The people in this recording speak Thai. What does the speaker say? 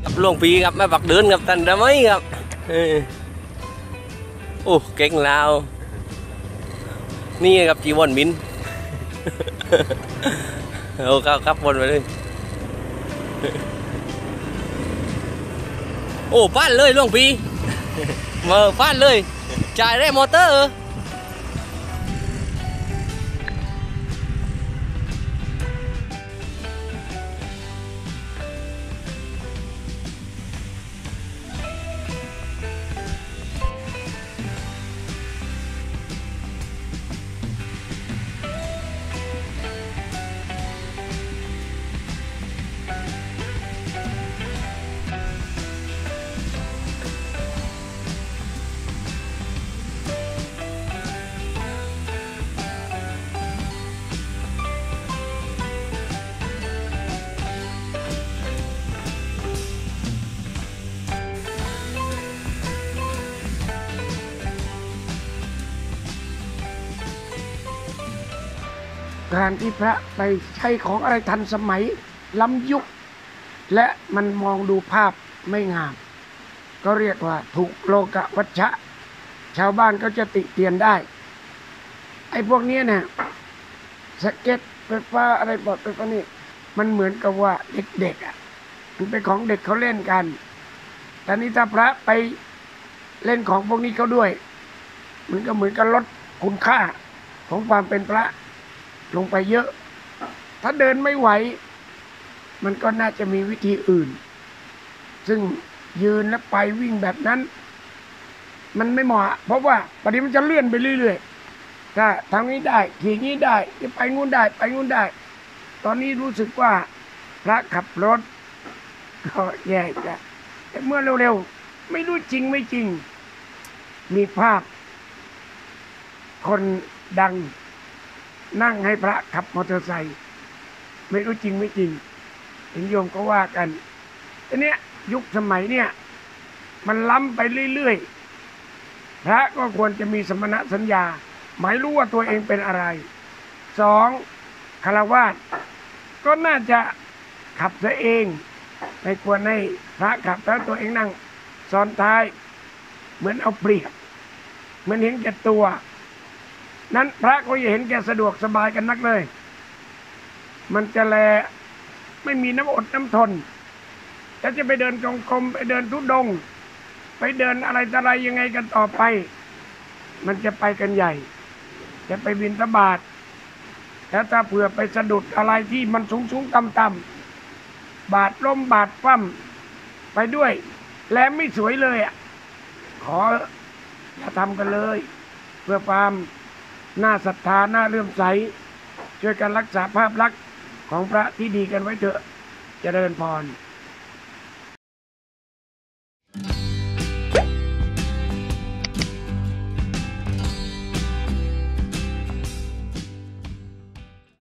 กับหลวงพี่ครับแม่ปักเดินกับท่านทำไมครับโอ้เก่งแล้วนี่ครับจีวอนมินโอ้ครับวนไปเลยโอ้ป้านเลยหลวงพี่มาป้านเลยจ่ายได้มอเตอร์การที่พระไปใช้ของอะไรทันสมัยล้ำยุคและมันมองดูภาพไม่งามก็เรียกว่าถูกโลกวัชชะชาวบ้านก็จะติเตียนได้ไอ้พวกนี้เนี่ยสเก็ตไฟฟ้าอะไรบอร์ดไฟฟ้านี่มันเหมือนกับว่าเด็กๆอ่ะมันเป็นของเด็กเขาเล่นกันแต่นี้ถ้าพระไปเล่นของพวกนี้เขาด้วยมันก็เหมือนกับลดคุณค่าของความเป็นพระลงไปเยอะถ้าเดินไม่ไหวมันก็น่าจะมีวิธีอื่นซึ่งยืนแล้วไปวิ่งแบบนั้นมันไม่เหมาะเพราะว่าปฏิมันจะเลื่อนไปเรื่อยๆถ้าทางนี้ได้ขี่นี้ได้จะไปงู้นได้ไปงู้นได้ตอนนี้รู้สึกว่าพระขับรถก็แย่จ้ะแต่เมื่อเร็วๆไม่รู้จริงไม่จริงมีภาพคนดังนั่งให้พระขับมอเตอร์ไซค์ไม่รู้จริงไม่จริงเห็นโยมก็ว่ากันทีเนี้ยยุคสมัยเนี่ยมันล้ำไปเรื่อยๆพระก็ควรจะมีสมณสัญญาหมายรู้ว่าตัวเองเป็นอะไรสองฆราวาสก็น่าจะขับซะเองไม่ควรให้พระขับแล้วตัวเองนั่งซ้อนท้ายเหมือนเอาเปรียบเหมือนเห็นแก่ตัวนั้นพระก็อย่าเห็นแก่สะดวกสบายกันนักเลยมันจะแลไม่มีน้ำอดน้ำทนแล้วจะไปเดินจงกรมไปเดินทุดงค์ไปเดินอะไรต่ออะไรยังไงกันต่อไปมันจะไปกันใหญ่จะไปบิณฑบาตแล้วถ้าเผื่อไปสะดุดอะไรที่มันสูงต่ำบาดล้มบาดคว่ำไปด้วยและไม่สวยเลยอ่ะขออย่าทำกันเลยเพื่อความน่าศรัทธาน่าเลื่อมใสช่วยกันรักษาภาพลักษณ์ของพระที่ดีกันไว้เถอะเจริญพร